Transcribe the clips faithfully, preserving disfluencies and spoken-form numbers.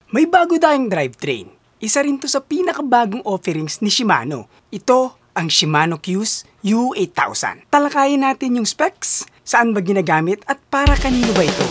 May bago tayong drivetrain. Isa rin to sa pinakabagong offerings ni Shimano. Ito ang Shimano Q's U eight thousand. Talakayin natin yung specs, saan ba ginagamit at para kanino ba ito.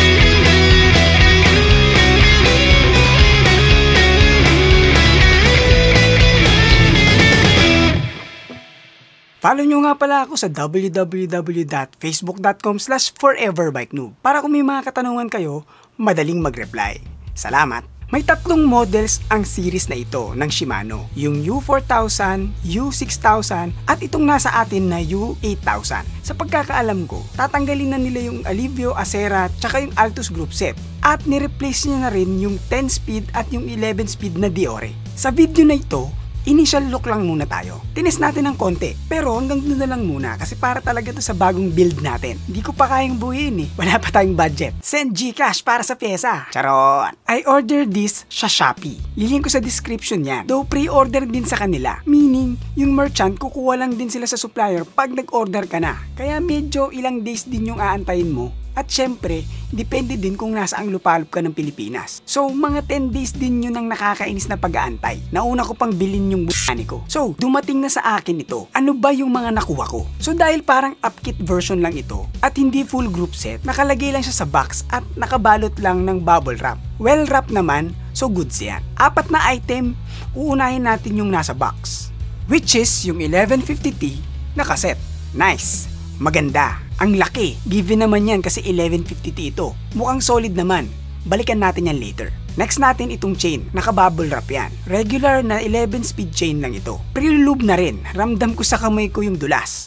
Follow nyo nga pala ako sa w w w dot facebook dot com slash forever bike noob para kung may mga katanungan kayo, madaling mag-reply. Salamat! May tatlong models ang series na ito ng Shimano, yung U four thousand, U six thousand at itong nasa atin na U eight thousand. Sa pagkakaalam ko, tatanggalin na nila yung Alivio, Acera, tsaka yung Altus Group Set at nireplace niya na rin yung ten speed at yung eleven speed na Deore. Sa video na ito, initial look lang muna tayo. Tinis natin ng konti, pero hanggang doon na lang muna kasi para talaga to sa bagong build natin. Hindi ko pa kayang buuin eh. Wala pa tayong budget. Send Gcash para sa pyesa. Charot! I ordered this sa Shopee. Lilink ko sa description yan. Though pre-order din sa kanila. Meaning, yung merchant kukuha lang din sila sa supplier pag nag-order ka na. Kaya medyo ilang days din yung aantayin mo. At syempre, depende din kung nasa ang lupalop ka ng Pilipinas. So, mga ten days din yun ang nakakainis na pag-aantay. Nauna ko pang bilhin yung butani ko. So, dumating na sa akin ito. Ano ba yung mga nakuha ko? So, dahil parang upkit version lang ito at hindi full group set, nakalagay lang siya sa box at nakabalot lang ng bubble wrap. Well wrap naman, so goods yan. Apat na item, uunahin natin yung nasa box. Which is yung eleven fifty T na cassette. Nice! Maganda. Ang laki. Given naman yan kasi eleven fifty T ito. Mukhang solid naman. Balikan natin yan later. Next natin itong chain. Naka-bubble wrap yan. Regular na eleven speed chain lang ito. Pre-lube na rin. Ramdam ko sa kamay ko yung dulas.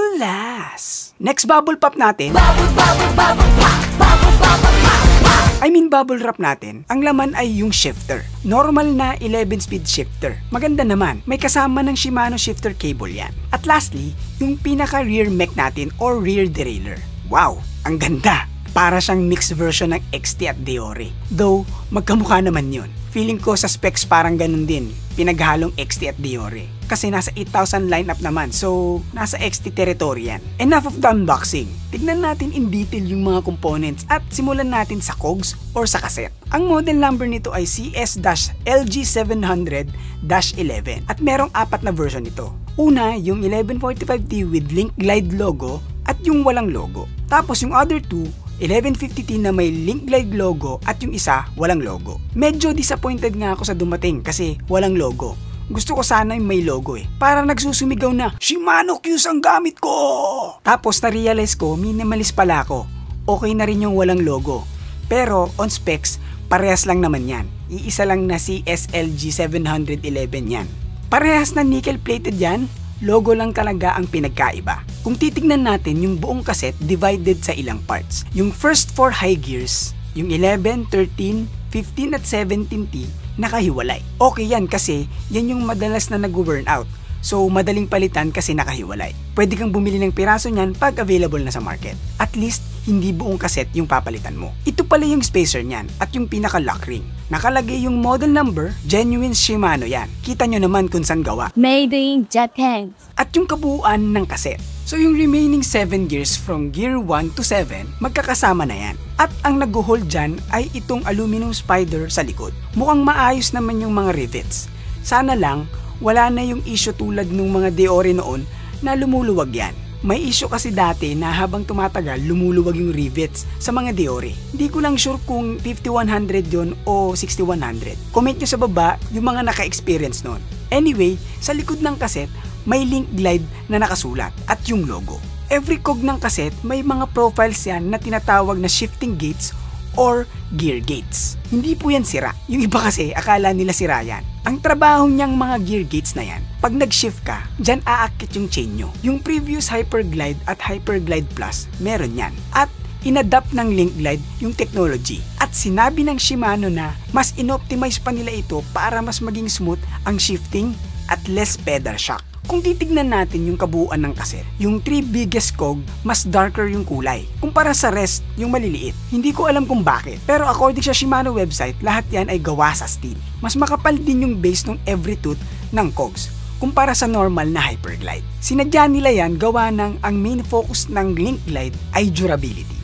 Dulas! Next bubble pop natin. Bubble, bubble, bubble pop! Bubble, bubble pop! I mean bubble wrap natin, ang laman ay yung shifter. Normal na eleven speed shifter. Maganda naman, may kasama ng Shimano shifter cable yan. At lastly, yung pinaka rear mech natin or rear derailleur. Wow, ang ganda! Para siyang mixed version ng X T at Deore. Though, magkamukha naman yun. Feeling ko sa specs parang ganun din. Pinaghalong X T at Deore. Kasi nasa eight thousand lineup naman, so nasa X T territory yan. Enough of the unboxing. Tignan natin in detail yung mga components at simulan natin sa cogs or sa cassette. Ang model number nito ay C S L G seven hundred eleven at merong apat na version nito. Una, yung eleven forty-five T with Link Glide logo at yung walang logo. Tapos yung other two, eleven fifty T na may Link Glide logo at yung isa walang logo. Medyo disappointed nga ako sa dumating kasi walang logo. Gusto ko sana yung may logo eh. Parang nagsusumigaw na, Shimano Q's ang gamit ko! Tapos na-realize ko, minimalist pala ako. Okay na rin yung walang logo. Pero on specs, parehas lang naman yan. Iisa lang na C S L G seven eleven yan. Parehas na nickel plated yan, logo lang talaga ang pinagkaiba. Kung titignan natin yung buong cassette divided sa ilang parts. Yung first four high gears, yung eleven, thirteen, fifteen at seventeen T, nakahiwalay. Okay yan kasi yan yung madalas na nag-burn out. So madaling palitan kasi nakahiwalay. Pwede kang bumili ng piraso niyan pag available na sa market. At least hindi buong cassette yung papalitan mo. Ito pala yung spacer niyan at yung pinaka lock ring. Nakalagay yung model number, genuine Shimano yan. Kita nyo naman kung saan gawa. Made in Japan. At yung kabuuan ng cassette. So yung remaining seven gears from gear one to seven, magkakasama na yan. At ang nag-hold dyan ay itong aluminum spider sa likod. Mukhang maayos naman yung mga rivets. Sana lang, wala na yung issue tulad ng mga Deore noon na lumuluwag yan. May issue kasi dati na habang tumatagal, lumuluwag yung rivets sa mga Deore. Hindi ko lang sure kung fifty-one hundred yon o sixty-one hundred. Comment nyo sa baba yung mga naka-experience noon. Anyway, sa likod ng cassette, may Link Glide na nakasulat at yung logo. Every cog ng cassette may mga profiles yan na tinatawag na shifting gates or gear gates. Hindi po yan sira. Yung iba kasi akala nila sira yan. Ang trabaho niyang mga gear gates na yan, pag nag-shift ka, dyan aakit yung chain nyo. Yung previous Hyperglide at Hyperglide Plus, meron yan. At inadapt ng Link Glide yung technology. At sinabi ng Shimano na mas inoptimize pa nila ito para mas maging smooth ang shifting at less pedal shock. Kung titignan natin yung kabuuan ng cassette, yung three biggest cog, mas darker yung kulay. Kumpara sa rest, yung maliliit. Hindi ko alam kung bakit. Pero according sa Shimano website, lahat yan ay gawa sa steel. Mas makapal din yung base ng every tooth ng cogs kumpara sa normal na Hyperglide. Sinadya nila yan gawa ng ang main focus ng Link Glide ay durability.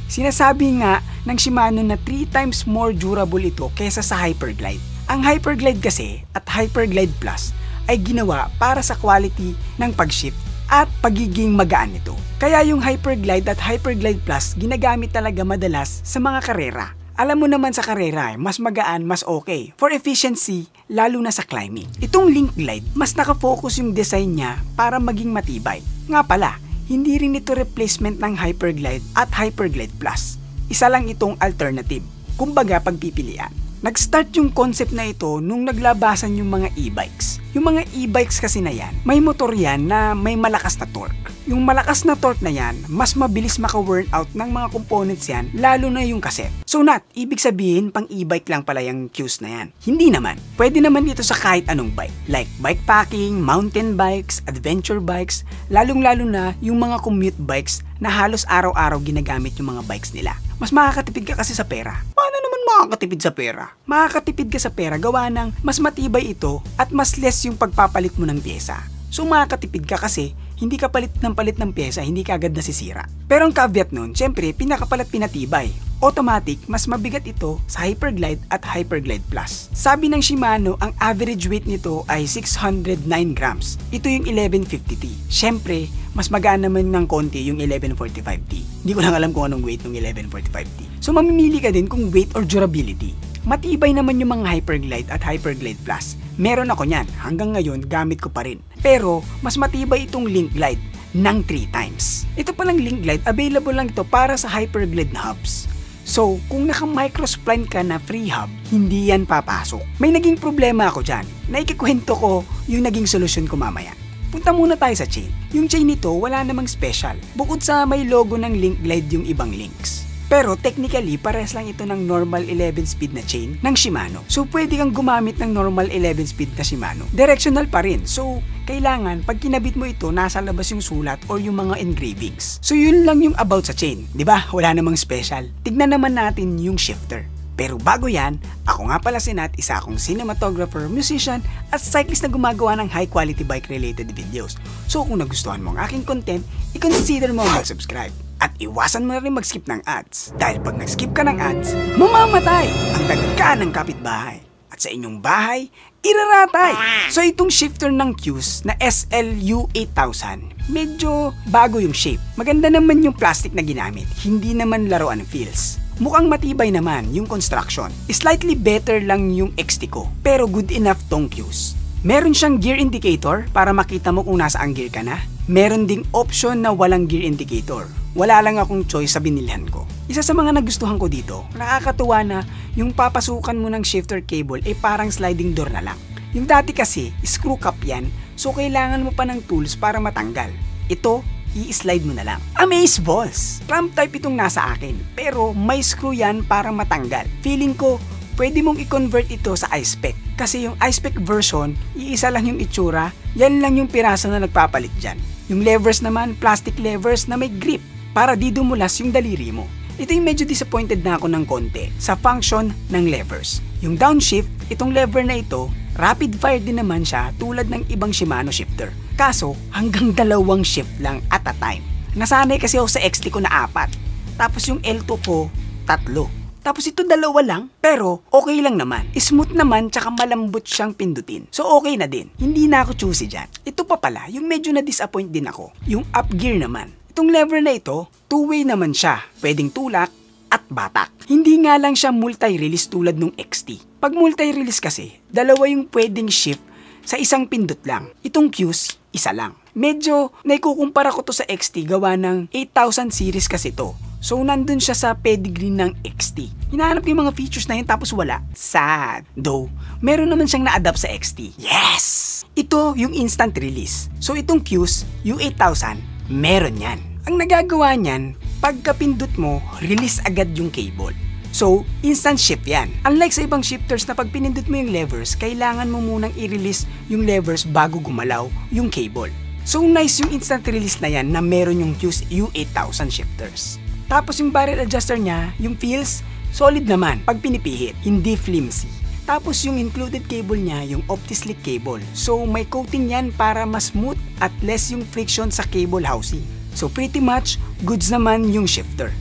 Sinasabi nga ng Shimano na three times more durable ito kaysa sa Hyperglide. Ang Hyperglide kasi at Hyperglide Plus ay ginawa para sa quality ng pag-shift at pagiging magaan nito. Kaya yung Hyperglide at Hyperglide Plus ginagamit talaga madalas sa mga karera. Alam mo naman sa karera, mas magaan, mas okay. For efficiency, lalo na sa climbing. Itong Link Glide, mas nakafocus yung design niya para maging matibay. Nga pala, hindi rin ito replacement ng Hyperglide at Hyperglide Plus. Isa lang itong alternative, kumbaga pagpipilian. Nag-start yung concept na ito nung naglabasan yung mga e-bikes. Yung mga e-bikes kasi na yan, may motor yan na may malakas na torque. Yung malakas na torque na yan, mas mabilis maka-worn out ng mga components yan, lalo na yung cassette. So not, ibig sabihin pang e-bike lang pala yung Qs na yan. Hindi naman. Pwede naman dito sa kahit anong bike. Like bikepacking, mountain bikes, adventure bikes, lalong-lalo na yung mga commute bikes na halos araw-araw ginagamit yung mga bikes nila. Mas makakatipid ka kasi sa pera. Paano naman makakatipid sa pera? Makakatipid ka sa pera gawa ng mas matibay ito at mas less yung pagpapalit mo ng pyesa. So makakatipid ka kasi hindi ka palit ng palit ng pyesa, hindi ka agad nasisira. Pero ang caveat nun, syempre pinakapalat pinatibay. Automatic, mas mabigat ito sa Hyperglide at Hyperglide Plus. Sabi ng Shimano, ang average weight nito ay six hundred nine grams. Ito yung eleven fifty T. Syempre, mas magaan naman ng konti yung eleven forty-five T. Hindi ko lang alam kung anong weight ng eleven forty-five T. So mamimili ka din kung weight or durability. Matibay naman yung mga Hyperglide at Hyperglide Plus. Meron ako niyan, hanggang ngayon gamit ko pa rin. Pero mas matibay itong Link Glide ng three times. Ito palang Link Glide, available lang ito para sa Hyperglide na hubs. So, kung naka-microspline ka na free hub, hindi yan papasok. May naging problema ako dyan, na ikikwento ko yung naging solusyon ko mamaya. Punta muna tayo sa chain. Yung chain nito, wala namang special. Bukod sa may logo ng Link Glide yung ibang links. Pero technically, pares lang ito ng normal eleven speed na chain ng Shimano. So pwede kang gumamit ng normal eleven speed na Shimano. Directional pa rin. So kailangan pag kinabit mo ito, nasa labas yung sulat or yung mga engravings. So yun lang yung about sa chain. Diba? Wala namang special. Tignan naman natin yung shifter. Pero bago yan, ako nga pala si Nat, isa akong cinematographer, musician, at cyclist na gumagawa ng high quality bike related videos. So kung nagustuhan mo ang aking content, i-consider mo mag-subscribe. At iwasan mo na rin mag-skip ng ads. Dahil pag nag-skip ka ng ads, mamamatay ang dagka ng kapitbahay. At sa inyong bahay, iraratay. So itong shifter ng Qs na S L U eight thousand, medyo bago yung shape. Maganda naman yung plastic na ginamit, hindi naman laruan ng feels. Mukhang matibay naman yung construction. Slightly better lang yung X T ko, pero good enough tong Qs. Meron siyang gear indicator para makita mo kung nasaan gear ka na. Meron ding option na walang gear indicator. Wala lang akong choice sa binilhan ko. Isa sa mga nagustuhan ko dito, nakakatuwa na yung papasukan mo ng shifter cable ay parang sliding door na lang. Yung dati kasi, screw cap yan, so kailangan mo pa ng tools para matanggal. Ito, i-slide mo na lang. Amaze balls! Clamp type itong nasa akin, pero may screw yan para matanggal. Feeling ko, pwede mong i-convert ito sa I-Spec. Kasi yung I-Spec version, iisa lang yung itsura, yan lang yung piraso na nagpapalit dyan. Yung levers naman, plastic levers na may grip para di dumulas yung daliri mo. Ito yung medyo disappointed na ako ng konti sa function ng levers. Yung downshift, itong lever na ito, rapid fire din naman siya tulad ng ibang Shimano shifter. Kaso, hanggang dalawang shift lang at a time. Nasanay kasi ako sa X T ko na apat. Tapos yung L two ko, tatlo. Tapos ito dalawa lang, pero okay lang naman. Smooth naman, tsaka malambot siyang pindutin. So okay na din. Hindi na ako choosy dyan. Ito pa pala, yung medyo na-disappoint din ako. Yung up gear naman. Itong lever na ito, two-way naman siya. Pwedeng tulak at batak. Hindi nga lang siya multi-release tulad nung X T. Pag multi-release kasi, dalawa yung pwedeng shift sa isang pindot lang. Itong Qs, isa lang. Medyo naikukumpara ko to sa X T gawa ng eight thousand series kasi to. So nandun siya sa pedigree ng X T. Hinahanap ko yung mga features na yun tapos wala. Sad. Though, meron naman siyang na-adapt sa X T. Yes! Ito yung instant release. So itong Qs, U eight thousand, meron yan. Ang nagagawa niyan, pagkapindot mo, release agad yung cable. So, instant shift yan. Unlike sa ibang shifters na pag pinindot mo yung levers, kailangan mo munang i-release yung levers bago gumalaw yung cable. So nice yung instant release na yan na meron yung Qs U eight thousand shifters. Tapos yung barrel adjuster niya, yung feels, solid naman pag pinipihit, hindi flimsy. Tapos yung included cable niya, yung OptiSlick cable. So may coating yan para mas smooth at less yung friction sa cable housing. So pretty much, goods naman yung shifter.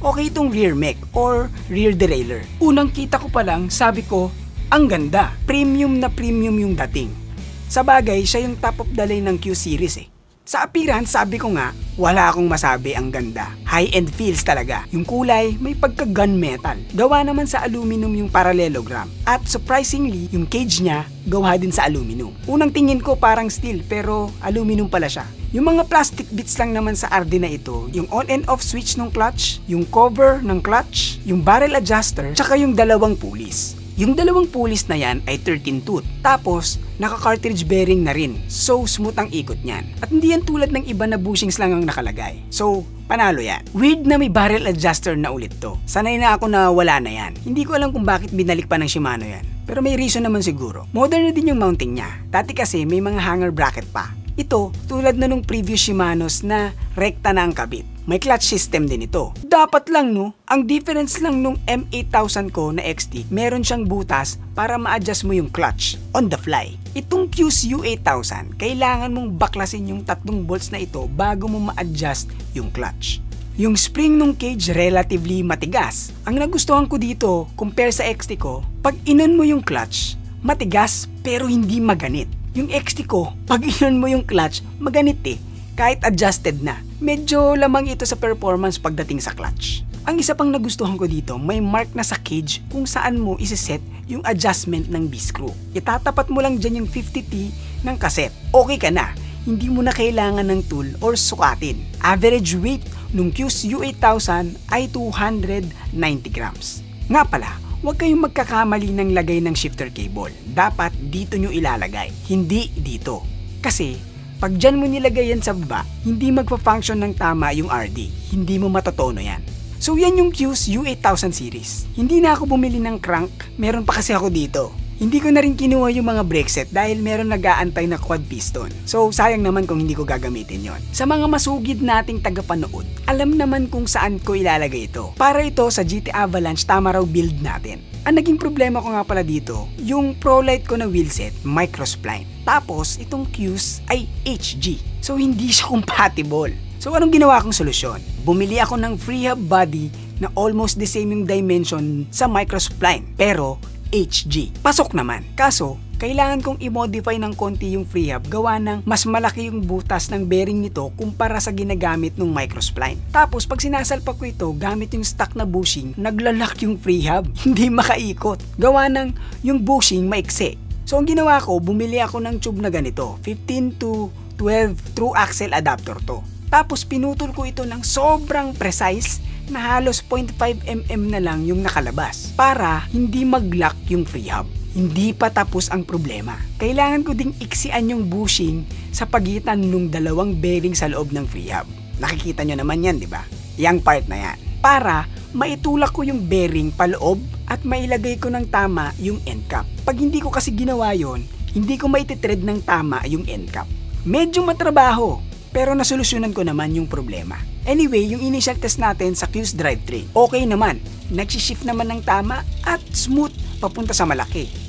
Okay itong rear mech or rear derailleur. Unang kita ko pa lang, sabi ko, ang ganda. Premium na premium yung dating. Sa bagay, siya yung top of the line ng Q series eh. Sa appearance, sabi ko nga, wala akong masabi, ang ganda. High-end feels talaga. Yung kulay, may pagka-gunmetal. Gawa naman sa aluminum yung parallelogram. At surprisingly, yung cage niya, gawa din sa aluminum. Unang tingin ko parang steel, pero aluminum pala siya. Yung mga plastic bits lang naman sa R D na ito, yung on and off switch ng clutch, yung cover ng clutch, yung barrel adjuster, tsaka yung dalawang pulleys. Yung dalawang pulleys na yan ay thirteen tooth. Tapos, naka-cartridge bearing na rin. So, smooth ang ikot niyan. At hindi yan tulad ng iba na bushings lang ang nakalagay. So, panalo yan. Weird na may barrel adjuster na ulit to. Sanay na ako na wala na yan. Hindi ko alam kung bakit binalik pa ng Shimano yan. Pero may reason naman siguro. Modern na din yung mounting niya. Dati kasi may mga hanger bracket pa. Ito, tulad na nung previous Shimanos na rekta na ang kabit. May clutch system din ito. Dapat lang no, ang difference lang nung M eight thousand ko na X T, meron siyang butas para ma-adjust mo yung clutch on the fly. Itong Q's U eight thousand, kailangan mong baklasin yung tatlong bolts na ito bago mo ma-adjust yung clutch. Yung spring nung cage relatively matigas. Ang nagustuhan ko dito, compare sa X T ko, pag inon mo yung clutch, matigas pero hindi maganit. Yung X T ko, pag inon mo yung clutch, maganit eh. Kahit adjusted na. Medyo lamang ito sa performance pagdating sa clutch. Ang isa pang nagustuhan ko dito, may mark na sa cage kung saan mo isiset yung adjustment ng B-screw. Itatapat mo lang dyan yung fifty T ng cassette. Okay ka na. Hindi mo na kailangan ng tool or sukatin. Average weight nung Q's U eight thousand ay two hundred ninety grams. Nga pala, huwag kayong magkakamali ng lagay ng shifter cable. Dapat dito nyo ilalagay, hindi dito. Kasi, pag dyan mo nilagay yan sa baba, hindi magpa-function ng tama yung R D. Hindi mo matatono yan. So yan yung Q's U eight thousand series. Hindi na ako bumili ng crank, meron pa kasi ako dito. Hindi ko na rin kinuha yung mga brake set dahil meron nag-aantay na quad piston. So sayang naman kung hindi ko gagamitin yon. Sa mga masugid nating tagapanood, alam naman kung saan ko ilalagay ito. Para ito sa G T Avalanche, tama raw build natin. Ang naging problema ko nga pala dito, yung ProLite ko na wheelset, microspline. Tapos, itong Q's ay H G. So, hindi siya compatible. So, anong ginawa kong solusyon? Bumili ako ng freehub body na almost the same yung dimension sa microspline, pero H G. Pasok naman. Kaso, kailangan kong i-modify ng konti yung freehub gawa ng mas malaki yung butas ng bearing nito kumpara sa ginagamit ng microspline. Tapos pag sinasalpak ko ito gamit yung stock na bushing, naglalak yung freehub, hindi makaikot. Gawa ng yung bushing maikse. So ang ginawa ko, bumili ako ng tube na ganito, fifteen to twelve through axle adapter to. Tapos pinutol ko ito ng sobrang precise na halos zero point five millimeters na lang yung nakalabas para hindi mag-lock yung freehub. Hindi pa tapos ang problema. Kailangan ko ding iksian yung bushing sa pagitan ng dalawang bearing sa loob ng freehub. Nakikita nyo naman yan, di ba? Yang part na yan. Para maitulak ko yung bearing paloob at mailagay ko ng tama yung end cap. Pag hindi ko kasi ginawa yon, hindi ko maititread ng tama yung end cap. Medyo matrabaho, pero nasolusyonan ko naman yung problema. Anyway, yung initial test natin sa Q's drivetrain, okay naman. Nagsishift naman ng tama at smooth papunta sa malaki.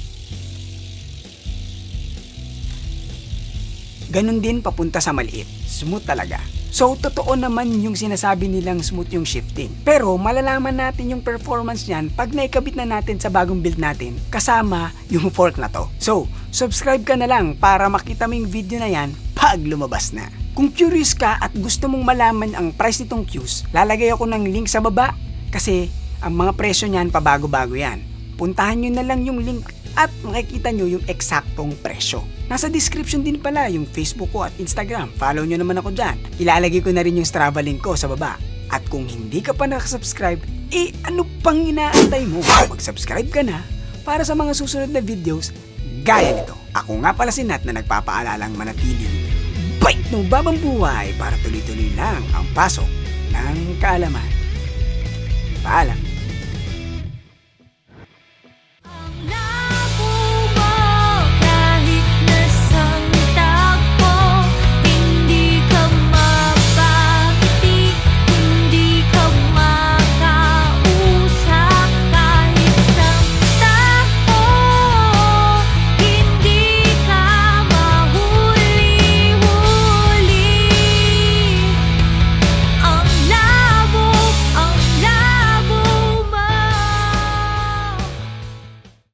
Ganun din papunta sa maliit. Smooth talaga. So, totoo naman yung sinasabi nilang smooth yung shifting. Pero, malalaman natin yung performance niyan pag naikabit na natin sa bagong build natin kasama yung fork na to. So, subscribe ka na lang para makita mo yung video na yan pag lumabas na. Kung curious ka at gusto mong malaman ang price nitong Q's, lalagay ako ng link sa baba kasi ang mga presyo niyan pabago-bago yan. Puntahan nyo na lang yung link at makikita nyo yung eksaktong presyo. Nasa description din pala yung Facebook ko at Instagram. Follow nyo naman ako dyan. Ilalagay ko na rin yung Strava link ko sa baba. At kung hindi ka pa nakasubscribe, eh ano pang inaantay mo? Mag-subscribe ka na para sa mga susunod na videos gaya nito. Ako nga pala si Nat na nagpapaalalang manatiling bait ng babang buhay para tuloy-tuloy lang ang pasok ng kaalaman. Paalam.